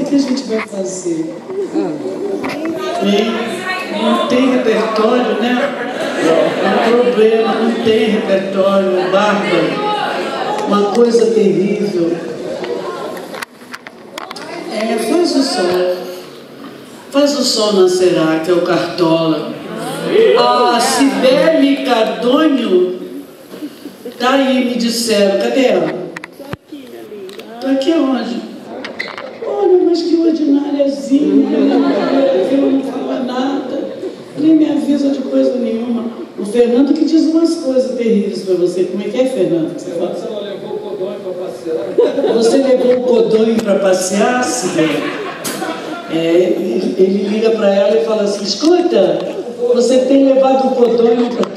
que a gente vai fazer? Não tem repertório, né? É um problema, não tem repertório, bárbaro. Uma coisa terrível. Faz o sol. Faz o sol nascerá, que é o Cartola. A Cibele Cardonho tá aí, me disseram. Cadê ela? Tá aqui onde? Olha, mas que ordináriazinha. Não fala nada. Nem me avisa de coisa nenhuma. O Fernando que diz umas coisas terríveis para você. Como é que é, Fernando? Você fala? Ela levou o Codonho para passear. Você levou o Codonho para passear, Cibele? Ele liga para ela e fala assim: escuta, você tem levado o Codonho para